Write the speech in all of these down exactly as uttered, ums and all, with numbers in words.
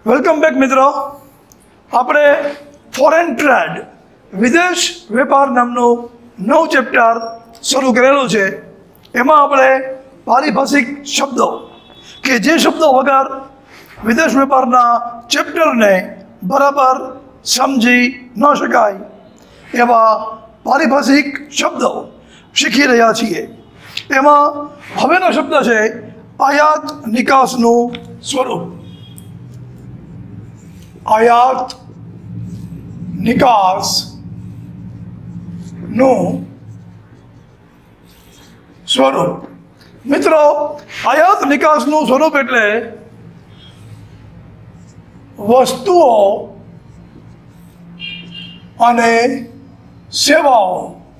Welcome back મિત્રો. આપણે foreign trade વિદેશ વેપાર નામનું નવું ચેપ્ટર શરૂ કરેલું છે. એમાં આપણે પારિભાષિક શબ્દો કે જે શબ્દો વગર વિદેશ વેપારના ચેપ્ટરને બરાબર સમજી ન શકાય એવા પારિભાષિક શબ્દો શીખી રહ્યા છીએ. એમાં હવેનો શબ્દ છે આયાત નિકાસનું સ્વરૂપ. આયાત નિકાસ નું સ્વરૂપ. મિત્રો, આયાત નિકાસનું સ્વરૂપ એટલે વસ્તુઓ અને સેવાઓ,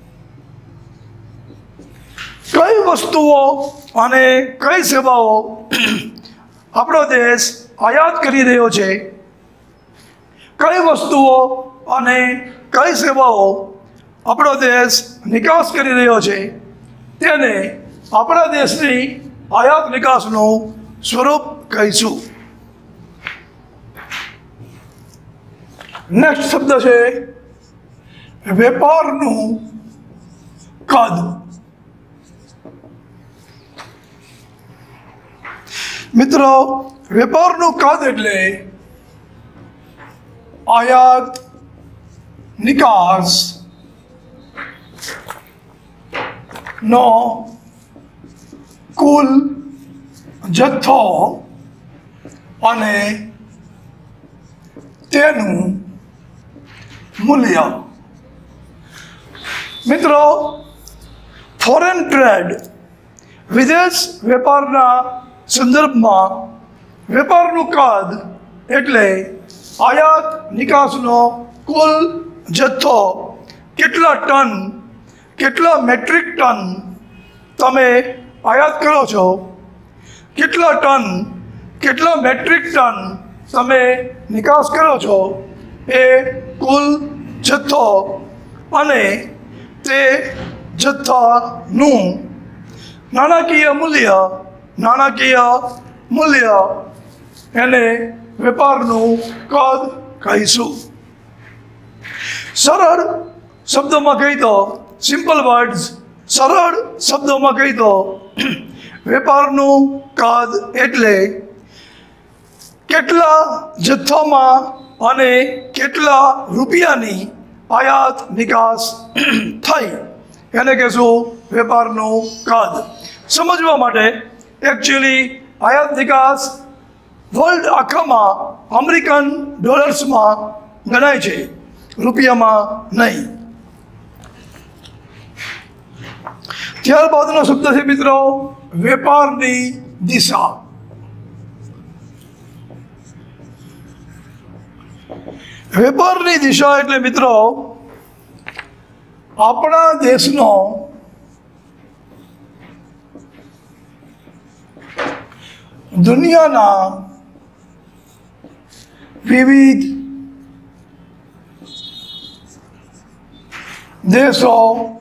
કઈ વસ્તુઓ અને કઈ સેવાઓ આપણો દેશ આયાત કરી રહ્યો છે, કઈ વસ્તુઓ અને કઈ સેવાઓ આપણો દેશ નિકાસ કરી રહ્યો છે, તેને આપણા દેશની આયાત નિકાસનું સ્વરૂપ કહીશું. નેક્સ્ટ શબ્દ છે વેપારનું કદ. મિત્રો, વેપારનું કદ એટલે આયાત નિકાસ નો કુલ જથ્થો અને તેનું મૂલ્ય. મિત્રો, ફોરેન ટ્રેડ વિદેશ વેપારના સંદર્ભમાં વેપારનું કદ એટલે આયાત નિકાસનો કુલ જથ્થો, કેટલા ટન, કેટલા મેટ્રિક ટન તમે આયાત કરો છો, કેટલા ટન, કેટલા મેટ્રિક ટન તમે નિકાસ કરો છો, એ કુલ જથ્થો અને તે જથ્થાનું નાણાકીય મૂલ્ય, નાણાકીય મૂલ્ય એને વેપારનું કદ કહીશું. સરળ શબ્દોમાં કહી દો, સિમ્પલ વર્ડ્સ, સરળ શબ્દોમાં કહી દો, વેપારનું કદ એટલે કેટલા જથ્થામાં અને કેટલા રૂપિયાની આયાત નિકાસ થઈ એને કહેશું વેપારનું કદ. સમજવા માટે એકચ્યુઅલી આયાત નિકાસ વર્લ્ડ આખામાં અમેરિકન ડોલર્સમાં ગણાય છે, રૂપિયામાં નહીં. ત્યારબાદનો શબ્દ છે મિત્રો વેપારની દિશા. વેપારની દિશા એટલે મિત્રો આપણા દેશનો દુનિયાના વિવિધ દેશો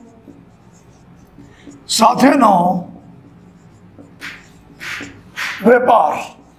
સાથેનો વેપાર.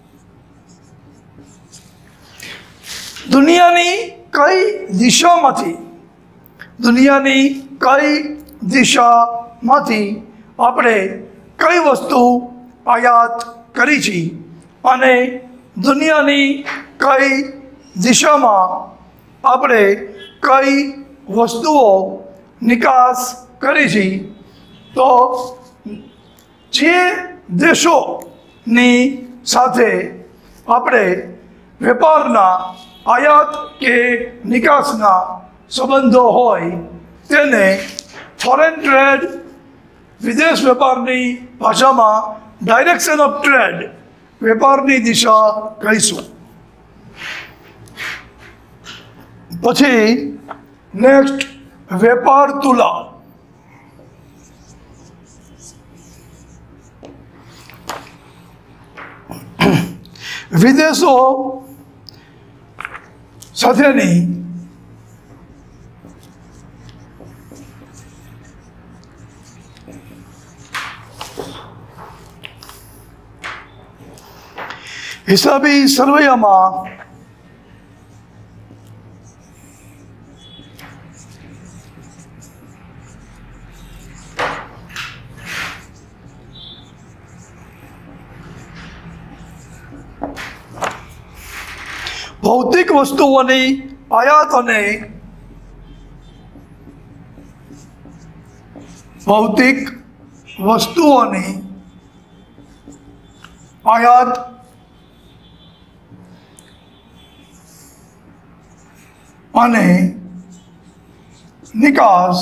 દુનિયાની કઈ દિશામાંથી દુનિયાની કઈ દિશામાંથી આપણે કઈ વસ્તુ આયાત કરી છે અને દુનિયાની કઈ દિશામાં આપણે કઈ વસ્તુઓ નિકાસ કરી છે, તો જે દેશોની સાથે આપણે વેપારના આયાત કે નિકાસના સંબંધો હોય તેને ફોરેન ટ્રેડ વિદેશ વેપારની ભાષામાં ડાયરેક્શન ઓફ ટ્રેડ, વેપારની દિશા કહીશું. પછી નેક્સ્ટ વેપાર તુલા. વિદેશો સાથેની હિસાબી સરવૈયામાં ભૌતિક વસ્તુઓની આયાત અને ભૌતિક વસ્તુઓની આયાત અને નિકાસ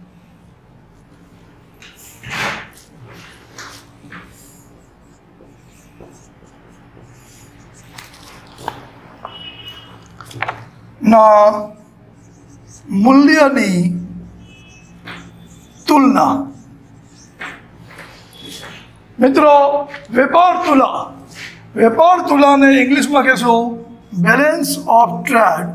ના મૂલ્યની તુલના. મિત્રો, વેપાર તુલા વેપાર તુલાને ઇંગ્લિશમાં કહેશું બેલેન્સ ઓફ ટ્રેડ.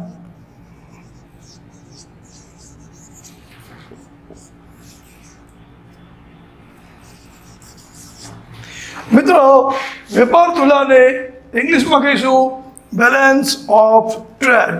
મિત્રો, વેપાર તુલાને ઇંગ્લિશમાં કહીશું બેલેન્સ ઓફ ટ્રેડ.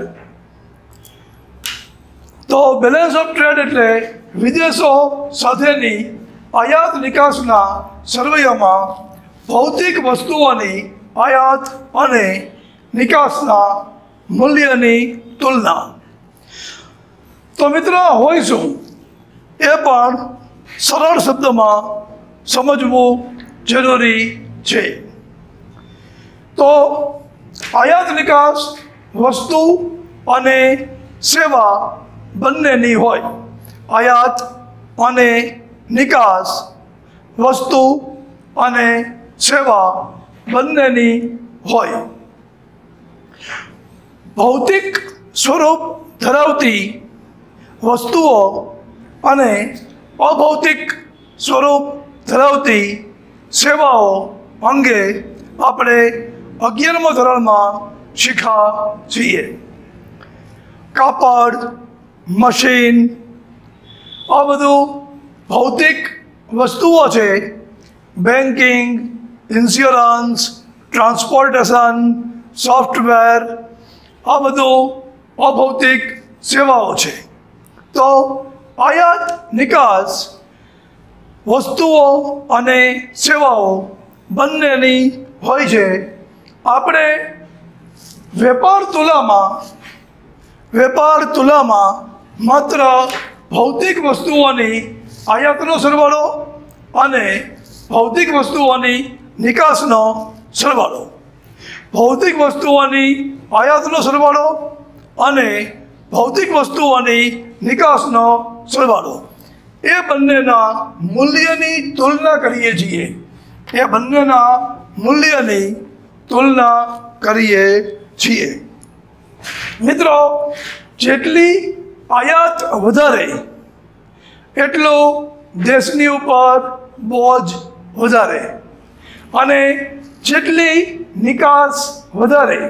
તો બેલેન્સ ઓફ ટ્રેડ એટલે વિદેશો સાથેની આયાત નિકાસના સરવૈયામાં ભૌતિક વસ્તુઓની આયાત અને નિકાસના મૂલ્યની તુલના. તો મિત્ર, હોય શું એ પણ સરળ શબ્દમાં સમજવું જરૂરી છે. તો આયાત નિકાસ વસ્તુ અને સેવા બંનેની હોય. આયાત અને નિકાસ વસ્તુ અને સેવા બંનેની હોય. ભૌતિક સ્વરૂપ ધરાવતી વસ્તુઓ અને અભૌતિક સ્વરૂપ ધરાવતી સેવાઓ અંગે આપણે અગિયારમા ધોરણમાં શીખ્યા છીએ. કાપડ, મશીન, આ બધું ભૌતિક વસ્તુઓ છે. બેન્કિંગ, ઇન્સ્યોરન્સ, ટ્રાન્સપોર્ટેશન, સોફ્ટવેર, આ બધું અભૌતિક સેવાઓ છે. તો આયાત નિકાસ વસ્તુઓ અને સેવાઓ બંનેની હોય છે. આપણે વેપાર તુલામાં વેપાર તુલામાં માત્ર ભૌતિક વસ્તુઓની આયાતનો સરવાળો અને ભૌતિક વસ્તુઓની નિકાસનો સરવાળો ભૌતિક વસ્તુઓની આયાતનો સરવાળો અને ભૌતિક વસ્તુઓની નિકાસનો સરવાળો એ બંનેના મૂલ્યની તુલના કરીએ છીએ. એ બંનેના મૂલ્યની તુલના કરીએ છીએ. મિત્રો, જેટલી આયાત વધારે એટલો દેશની ઉપર બોજ વધારે, અને જેટલી નિકાસ વધારે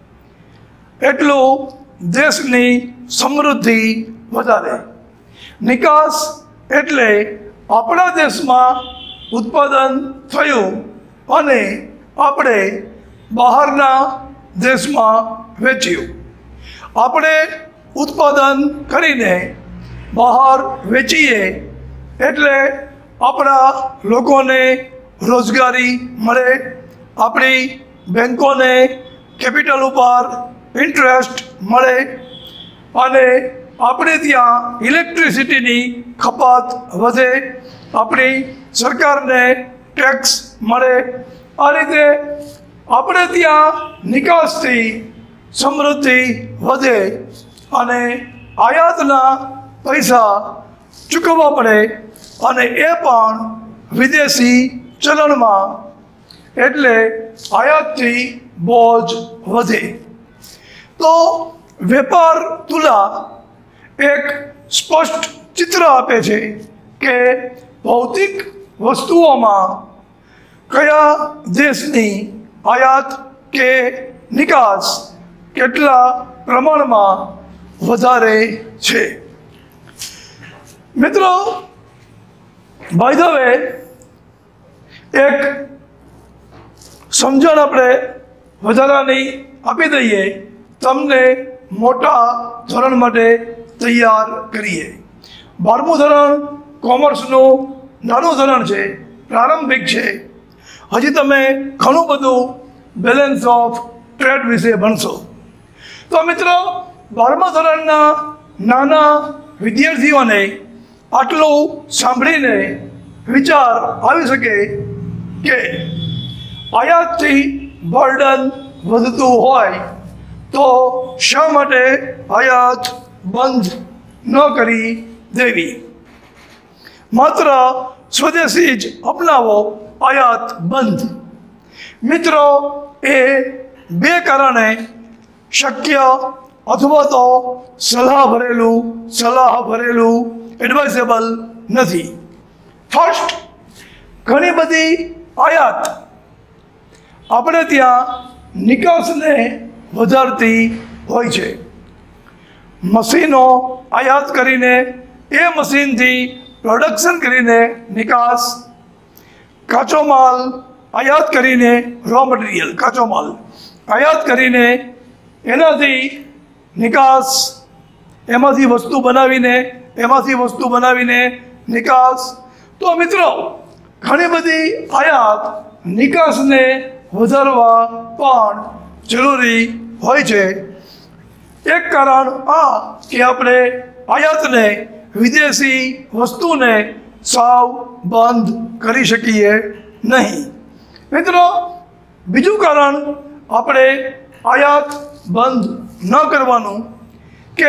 એટલું દેશની સમૃદ્ધિ વધારે. નિકાસ એટલે આપણા દેશમાં ઉત્પાદન થયું અને આપણે બહારના દેશમાં વેચ્યું. આપણે ઉત્પાદન કરીને બહાર વેચીએ એટલે આપણા લોકોને રોજગારી મળે, આપણી બેંકોને કેપિટલ ઉપર ઇન્ટરેસ્ટ મળે, અને આપણે ત્યાં ઇલેક્ટ્રિસિટીની ખપત વધે, આપણી સરકારને ટેક્સ મળે. આ રીતે આપણે ત્યાં નિકાસથી સમૃદ્ધિ વધે અને આયાતના પૈસા ચૂકવવા પડે, અને એ પણ વિદેશી ચલણમાં. એટલે આયાતથી બોજ વધે. તો વેપાર તુલા એક સ્પષ્ટ ચિત્ર આપે છે કે ભૌતિક વસ્તુઓમાં કયા દેશની આયાત કે નિકાસ કેટલા પ્રમાણમાં વધારે છે. મિત્રો, બાય ધ વે, એક સમજણ આપણે વધારાની આપી દઈએ, તમને મોટા ધોરણ માટે તૈયાર કરીએ. બારમું ધોરણ કોમર્સનું નાનું ધોરણ છે, પ્રારંભિક છે. હજી તમે ઘણું બધું બેલેન્સ ઓફ ટ્રેડ વિશે ભણશો. તો મિત્રો બારમા ધોરણના નાના વિદ્યાર્થીઓને આટલું સાંભળીને વિચાર આવી શકે કે આયાતથી બર્ડન વધતું હોય તો શા માટે આયાત બંધ ન કરી દેવી, માત્ર સ્વદેશી જ અપનાવો આયાત બંધ. મિત્રો એ બે કારણે શક્ય અથવા તો સલાહ ભરેલું સલાહ ભરેલું એડવાઇઝેબલ નથી. ફર્સ્ટ, ઘણી બધી આયાત આપણે ત્યાં નિકાસને વધારતી હોય છે. મશીનો આયાત કરીને એ મશીનથી પ્રોડક્શન કરીને નિકાસ, કાચો માલ આયાત કરીને રો મટીરિયલ કાચો માલ આયાત કરીને એનાથી નિકાસ, એમાંથી વસ્તુ બનાવીને એમાંથી વસ્તુ બનાવીને નિકાસ. તો મિત્રો ઘણી બધી આયાત નિકાસને વધારવા પણ જરૂરી હોય છે. એક કારણ આ કે આપણે આયાતને વિદેશી વસ્તુને સાવ બંધ કરી શકીએ નહીં. મિત્રો બીજું કારણ આપણે આયાત બંધ ન કરવાનું કે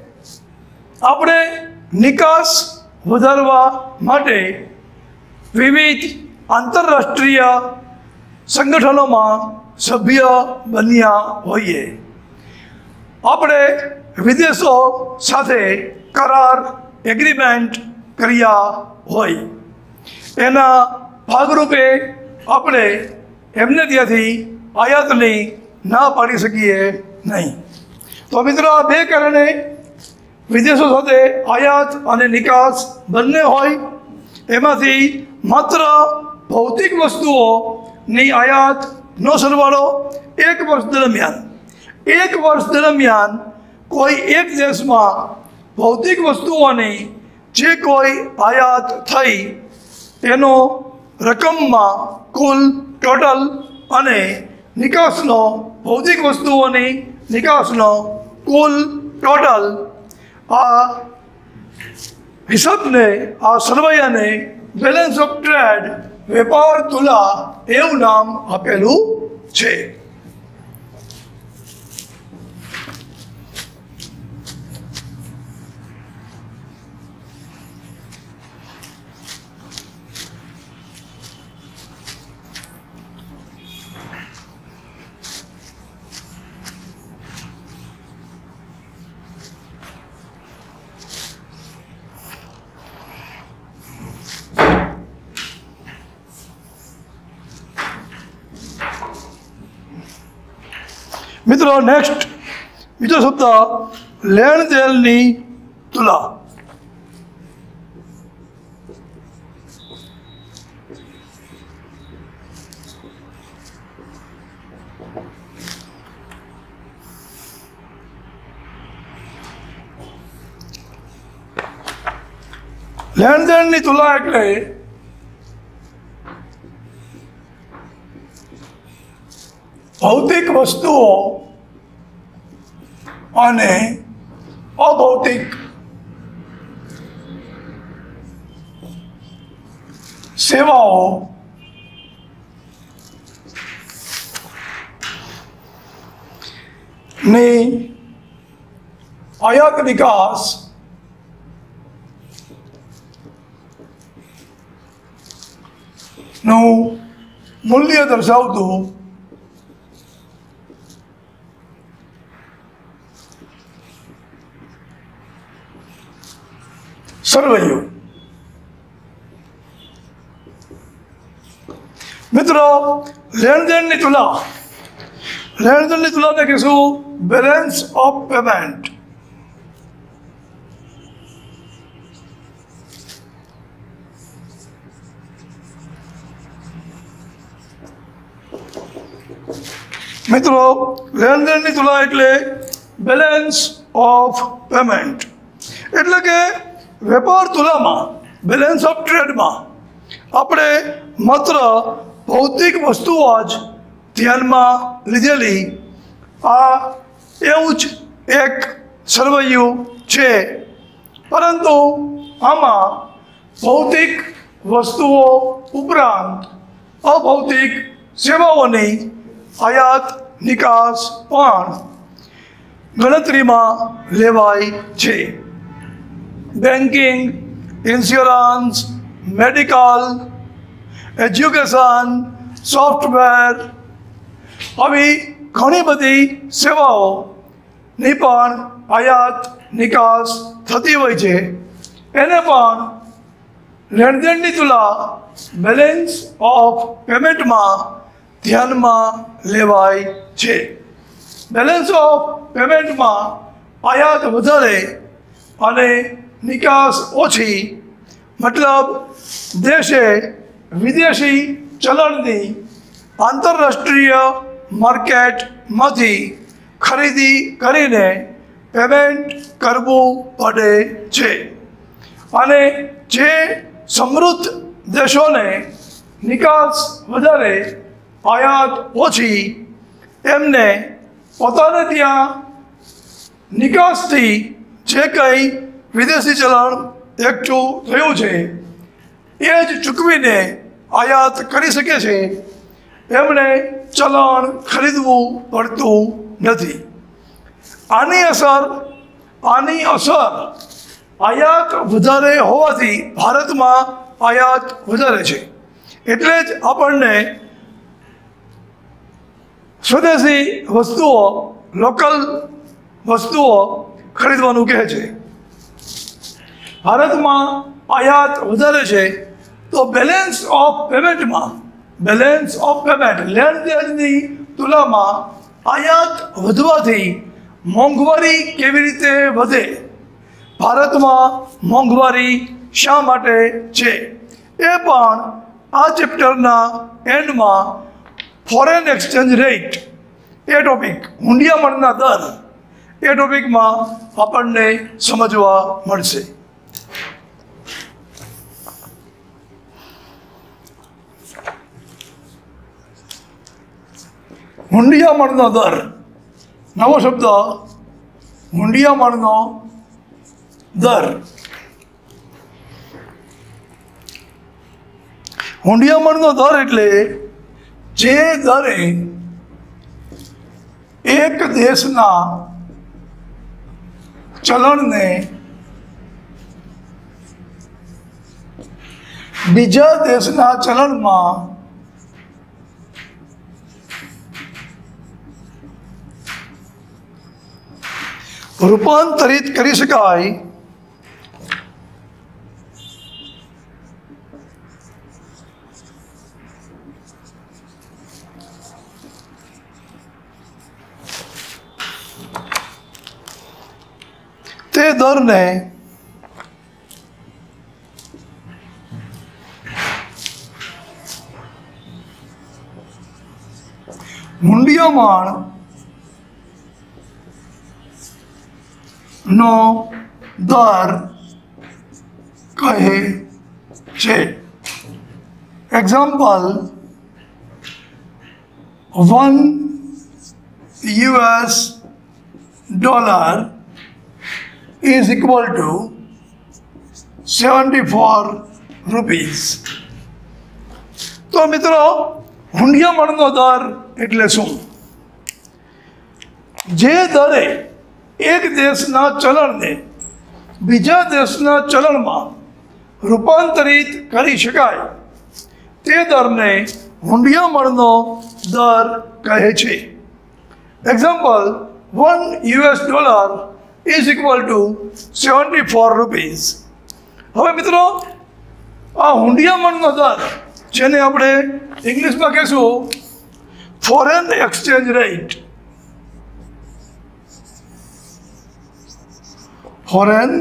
આપણે નિકાસ વધારવા માટે વિવિધ આંતરરાષ્ટ્રીય સંગઠનોમાં સભ્ય બન્યા હોઈએ. આપણે વિદેશો સાથે કરાર એગ્રીમેન્ટ કર્યા હોય, એના ભાગરૂપે આપણે એમને ત્યાંથી આયાતની ના પાડી શકીએ નહીં. તો મિત્રો આ બે કારણે વિદેશો સાથે આયાત અને નિકાસ બંને હોય. એમાંથી માત્ર ભૌતિક વસ્તુઓની આયાતનો સરવાળો એક વર્ષ દરમિયાન એક વર્ષ દરમિયાન કોઈ એક દેશમાં ભૌતિક વસ્તુઓની જે કોઈ આયાત થઈ એનો રકમમાં કુલ ટોટલ અને નિકાસનો ભૌતિક વસ્તુઓની નિકાસનો કુલ ટોટલ, આ હિસાબને આ સરવૈયાને બેલેન્સ ઓફ ટ્રેડ વેપાર તુલા એવું નામ આપેલું છે. મિત્રો નેક્સ્ટ બીજો શબ્દ લેણ દેણની તુલા. લેણ દેણની તુલા એટલે ભૌતિક વસ્તુઓ અને અભૌતિક સેવાઓ ની આયાત નિકાસ નું મૂલ્ય દર્શાવતું સરવૈયું. મિત્રો લેણ દેણની તુલા લેણ દેણની તુલાને કહીશું બેલેન્સ ઓફ પેમેન્ટ. મિત્રો લેણ દેણની તુલા એટલે બેલેન્સ ઓફ પેમેન્ટ, એટલે કે વેપાર તુલામાં બેલેન્સ ઓફ ટ્રેડમાં આપણે માત્ર ભૌતિક વસ્તુઓ જ ધ્યાનમાં લીધેલી. આ એવું જ એક સરવૈયું છે, પરંતુ આમાં ભૌતિક વસ્તુઓ ઉપરાંત અભૌતિક સેવાઓની આયાત નિકાસ પણ ગણતરીમાં લેવાય છે. Banking, insurance, medical, education, software, આવી ઘણી બધી સેવાઓની પણ આયાત નિકાસ થતી હોય છે. એને પણ લેણદેણની તુલા બેલેન્સ ઓફ પેમેન્ટમાં ધ્યાનમાં લેવાય છે. બેલેન્સ ઓફ પેમેન્ટમાં આયાત વધારે અને નિકાસ ઓછી, મતલબ દેશે વિદેશી ચલણની આંતરરાષ્ટ્રીય માર્કેટમાંથી ખરીદી કરીને પેમેન્ટ કરવું પડે છે. અને જે સમૃદ્ધ દેશોને નિકાસ વધારે આયાત ઓછી, એમને પોતાને ત્યાં નિકાસથી જે કંઈ વિદેશી ચલણ એકઠું થયું છે એ જ ચૂકવીને આયાત કરી શકે છે. એમણે ચલણ ખરીદવું પડતું નથી. આની અસર આની અસર આયાત વધારે હોવાથી ભારતમાં આયાત વધારે છે, એટલે જ આપણને સ્વદેશી વસ્તુઓ, લોકલ વસ્તુઓ ખરીદવાનું કહે છે. ભારતમાં આયાત વધારે છે તો બેલેન્સ ઓફ પેમેન્ટમાં બેલેન્સ ઓફ પેમેન્ટ લેણ દેણની તુલામાં આયાત વધવાથી મોંઘવારી કેવી રીતે વધે, ભારતમાં મોંઘવારી શા માટે છે, એ પણ આ ચેપ્ટરના એન્ડમાં ફોરેન એક્સચેન્જ રેટ એ ટોપિક, હુંડિયામણના દર એ ટોપિકમાં આપણને સમજવા મળશે. હુંડિયામણનો દર, નવો શબ્દ હુંડિયામણનો દર. હુંડિયામણનો દર એટલે જે દરે એક દેશના ચલણને બીજા દેશના ચલણમાં રૂપાંતરિત કરી શકાય તે દરને હુંડિયામણ નો દર કહે છે. Example, one US dollar is equal to seventy-four rupees. તો મિત્રો, હુંડિયામણનો દર એટલે શું? જે દરે એક દેશના ચલણને બીજા દેશના ચલણમાં રૂપાંતરિત કરી શકાય તે દરને હુંડિયામણનો દર કહે છે. Example, one US dollar is equal to seventy four rupees. હવે મિત્રો, આ હુંડિયામણનો દર, જેને આપણે ઇંગ્લિશમાં કહીશું foreign exchange rate, foreign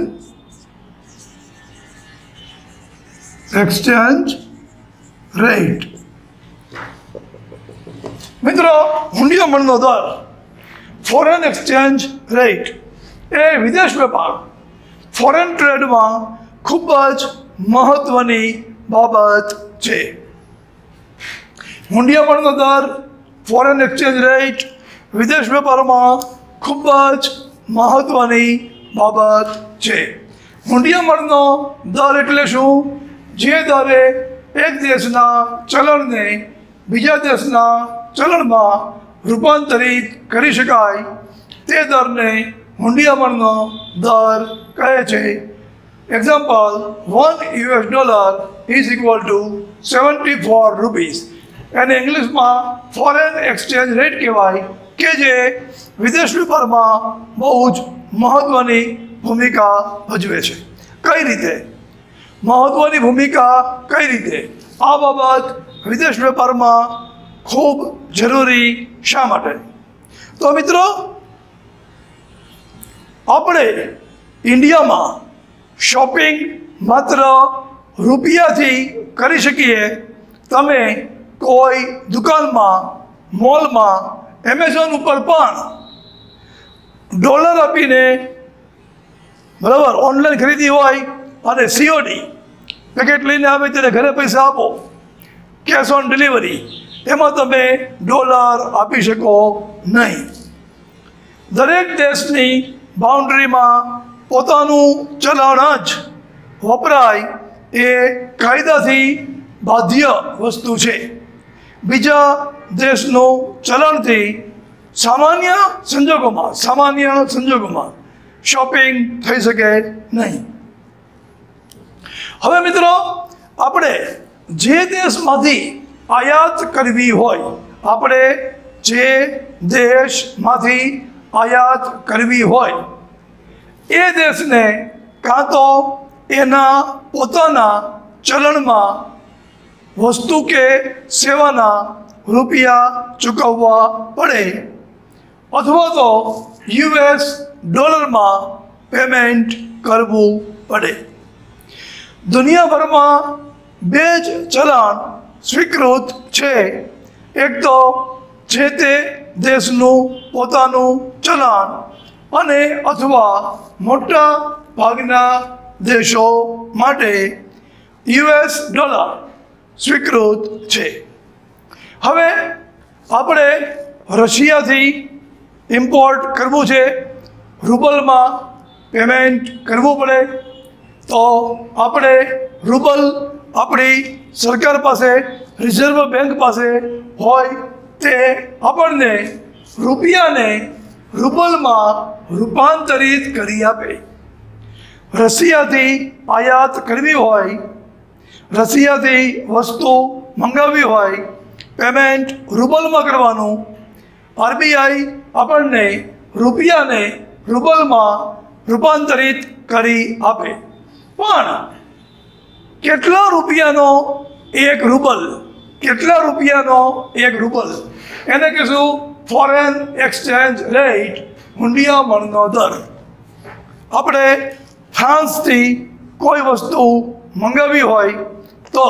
exchange rate. મિત્રો, હુંડિયામણનો દર, ફોરેન એક્સચેન્જ રેટ એ વિદેશ વેપાર, ફોરેન ટ્રેડમાં ખૂબ જ મહત્વની બાબત છે. હુંડિયામણનો દર, ફોરેન એક્સચેન્જ રેટ વિદેશ વેપારમાં ખૂબ જ મહત્વની બાબત છે। હુંડિયામણનો દર એટલે શું? જે દરે એક દેશના ચલણને બીજા દેશના ચલણમાં રૂપાંતરિત કરી શકાય તે દરને હુંડિયામણનો દર કહે છે। Example, one US dollar is equal to seventy four rupees. એને ઇંગ્લિશમાં ફોરેન એક્સચેન્જ રેટ કહેવાય, કે જે વિદેશ વેપારમાં બહુ જ મહત્ત્વની ભૂમિકા ભજવે છે। કઈ રીતે મહત્ત્વની ભૂમિકા કઈ રીતે આ બાબત વિદેશ વેપારમાં ખૂબ જરૂરી શા માટે? તો મિત્રો, આપણે ઇન્ડિયામાં શોપિંગ માત્ર રૂપિયાથી કરી શકીએ। તમે કોઈ દુકાનમાં, મોલમાં, એમેઝોન ઉપર પણ ડોલર આપીને બરાબર ઓનલાઈન ખરીદી હોય અને સીઓડી પેકેટ લઈને આવે ત્યારે ઘરે પૈસા આપો, કેશ ઓન ડિલિવરી, એમાં તમે ડોલર આપી શકો નહીં। દરેક દેશની બાઉન્ડ્રીમાં પોતાનું ચલણ જ વપરાય એ કાયદાથી બાધ્ય વસ્તુ છે। બીજા દેશનું ચલણથી સામાન્ય સંજોગોમાં સામાન્ય સંજોગોમાં શોપિંગ થઈ શકે નહીં। હવે મિત્રો, આપણે જે દેશમાંથી આયાત કરવી હોય આપણે જે દેશમાંથી આયાત કરવી હોય એ દેશને કાં તો એના પોતાના ચલણમાં વસ્તુ કે સેવાના રૂપિયા ચૂકવવા પડે અથવા તો યુએસ ડોલરમાં પેમેન્ટ કરવું પડે। દુનિયાભરમાં બે જ ચલણ સ્વીકૃત છે, એક તો જે તે દેશનું પોતાનું ચલણ અને અથવા મોટા ભાગના દેશો માટે યુએસ ડોલર સ્વીકૃત છે। હવે આપણે રશિયાથી ઇમ્પોર્ટ કરવું છે, રૂબલમાં પેમેન્ટ કરવું પડે, તો આપણે રૂબલ આપણી સરકાર પાસે, રિઝર્વ બેંક પાસે હોય તે આપણને રૂપિયાને રૂબલમાં રૂપાંતરિત કરી આપે। રશિયાથી આયાત કરવી હોય, રશિયાથી વસ્તુ મંગાવવી હોય, પેમેન્ટ રૂબલમાં કરવાનું, આરબીઆઈ આપણને રૂપિયાને રૂબલમાં રૂપાંતરિત કરી આપે। પણ કેટલા રૂપિયાનો એક રૂબલ, કેટલા રૂપિયાનો એક રૂબલ, એને કહીશું ફોરેન એક્સચેન્જ રેટ, હુંડિયામણનો દર। આપણે ફ્રાન્સથી કોઈ વસ્તુ મંગાવી હોય તો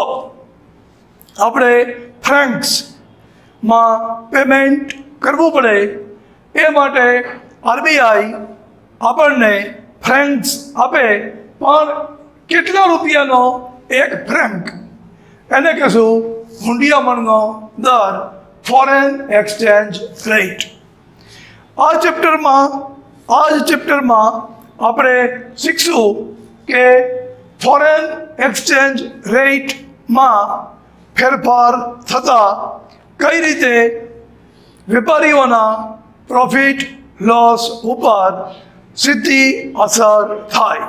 આપણે ફ્રેન્ક્સમાં પેમેન્ટ કરવું પડે, એ માટે આરબીઆઈ આપણને ફ્રેન્ક્સ આપે, પણ કેટલા રૂપિયાનો એક ફ્રેન્ક, એને કહીશું હુંડિયામણનો દર, ફોરેન એક્સચેન્જ રેટ। આ ચેપ્ટરમાં આ જ ચેપ્ટરમાં આપણે શીખશું કે ફોરેન એક્સચેન્જ રેટમાં ફેરફાર થતાં કઈ રીતે વેપારીઓના પ્રોફિટ લોસ ઉપર સીધી અસર થાય।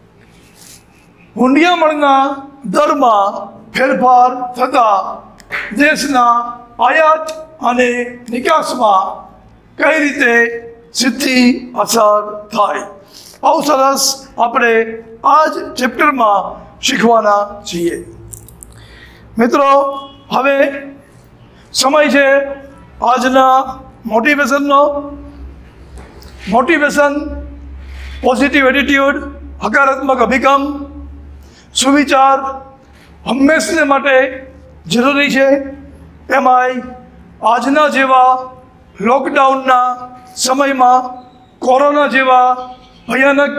હુંડિયામણના દરમાં ફેરફાર થતાં દેશના આયાત અને નિકાસમાં કઈ રીતે સીધી અસર થાય, આવું સરસ આપણે આ જ ચેપ્ટરમાં શીખવાના છીએ। મિત્રો, હવે સમય છે આજના મોટિવેશનનો। મોટિવેશન, પોઝિટિવ એટીટ્યુડ, હકારાત્મક અભિગમ, સુવિચાર હંમેશને માટે જરૂરી છે। એમાંય આજના જેવા લોકડાઉનના સમયમાં, કોરોના જેવા ભયાનક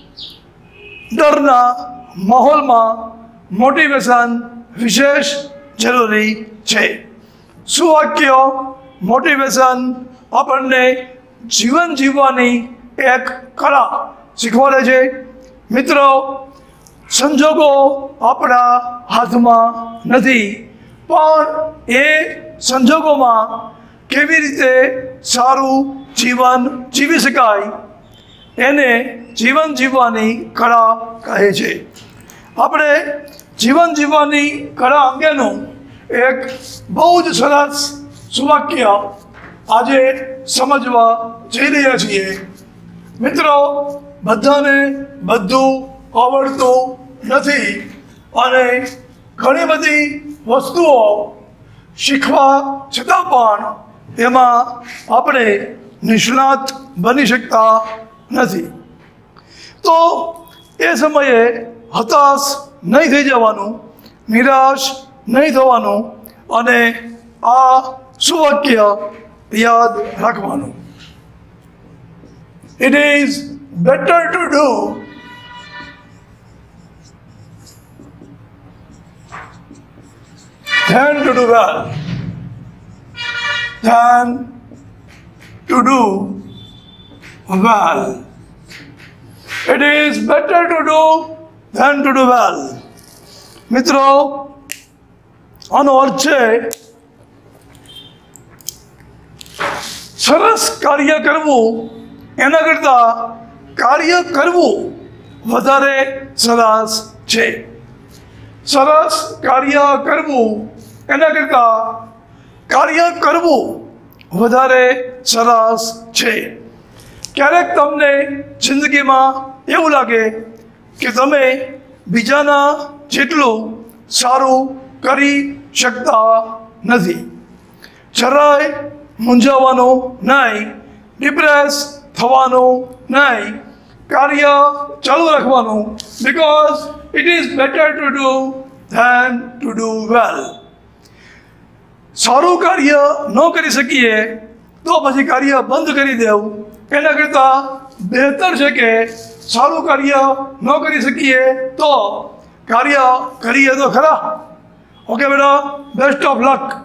ડરના માહોલમાં મોટિવેશન વિશેષ જરૂરી છે। સુવાક્યો મોટિવેશન આપણને જીવન જીવવાની એક કળા શીખવાડે છે। મિત્રો, સંજોગો આપણા હાથમાં નથી, પણ એ સંજોગોમાં કેવી રીતે સારું જીવન જીવી શકાય એને જીવન જીવવાની કળા કહે છે। આપણે જીવન જીવવાની કળા અંગેનું એક બહુ જ સરસ સુવાક્ય આજે સમજવા જઈ રહ્યા છીએ। મિત્રો, બધાને બધું આવડતું નથી અને ઘણી બધી વસ્તુઓ શીખવા છતાં પણ એમાં આપણે નિષ્ણાત બની શકતા નથી। તો એ સમયે હતાશ નહીં થઈ જવાનું, નિરાશ નહીં થવાનું અને આ સુવાક્ય યાદ રાખવાનું। It is better to do than to do well, than to do well. It is better to do than to do well. મિત્રો, આનો અર્થ છે સરસ કાર્ય કરવું એના કરતાં કાર્ય કરવું વધારે સરસ છે। સરસ કાર્ય કરવું એના કરતાં કાર્ય કરવું વધારે સરસ છે। ક્યારેક તમને જિંદગીમાં એવું લાગે કે તમે બીજાના જેટલું સારું કરી શકતા નથી। જરાય મૂંઝાવાનું નહીં, ડિપ્રેસ થવાનું નહીં, કાર્ય ચાલુ રાખવાનું, because it is better to do than to do well. સારું કાર્ય ન કરી શકીએ તો પછી કાર્ય બંધ કરી દેવું એના કરતાં બહેતર છે કે સારું કાર્ય ન કરી શકીએ તો કાર્ય કરીએ તો ખરા। ઓકે બેટા, બેસ્ટ ઓફ લક।